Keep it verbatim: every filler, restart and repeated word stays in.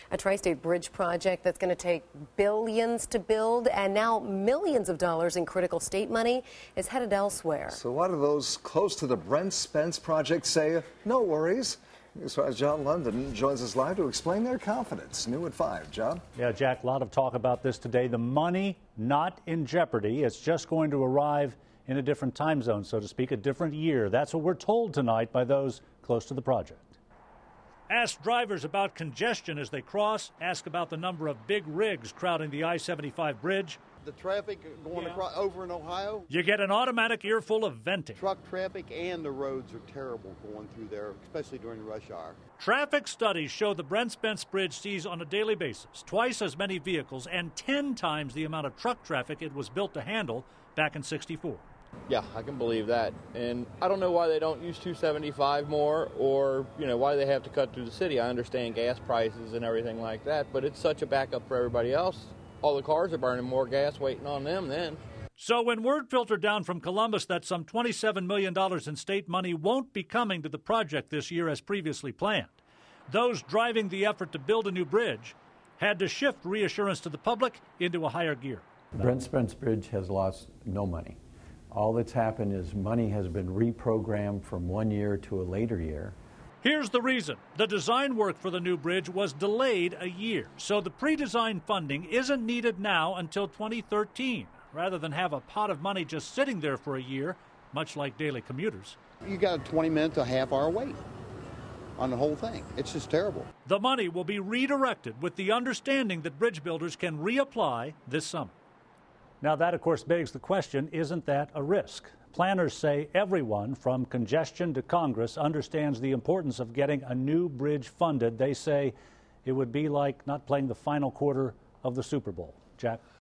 A tri-state bridge project that's going to take billions to build, and now millions of dollars in critical state money is headed elsewhere. So a lot of those close to the Brent Spence project say, no worries. As far as John London joins us live to explain their confidence. New at five. John? Yeah, Jack, a lot of talk about this today. The money not in jeopardy. It's just going to arrive in a different time zone, so to speak, a different year. That's what we're told tonight by those close to the project. Ask drivers about congestion as they cross. Ask about the number of big rigs crowding the I seventy-five bridge. The traffic going yeah. across, over in Ohio. You get an automatic earful of venting. Truck traffic and the roads are terrible going through there, especially during rush hour. Traffic studies show the Brent Spence Bridge sees on a daily basis twice as many vehicles and ten times the amount of truck traffic it was built to handle back in sixty-four. Yeah, I can believe that. And I don't know why they don't use two seventy-five more, or, you know, why they have to cut through the city. I understand gas prices and everything like that, but it's such a backup for everybody else. All the cars are burning more gas waiting on them then. So when word filtered down from Columbus that some twenty-seven million dollars in state money won't be coming to the project this year as previously planned, those driving the effort to build a new bridge had to shift reassurance to the public into a higher gear. The Brent Spence Bridge has lost no money. All that's happened is money has been reprogrammed from one year to a later year. Here's the reason. The design work for the new bridge was delayed a year, so the pre-design funding isn't needed now until twenty thirteen, rather than have a pot of money just sitting there for a year, much like daily commuters. You got a twenty minute to a half hour wait on the whole thing. It's just terrible. The money will be redirected with the understanding that bridge builders can reapply this summer. Now, that, of course, begs the question, isn't that a risk? Planners say everyone, from congestion to Congress, understands the importance of getting a new bridge funded. They say it would be like not playing the final quarter of the Super Bowl. Jack?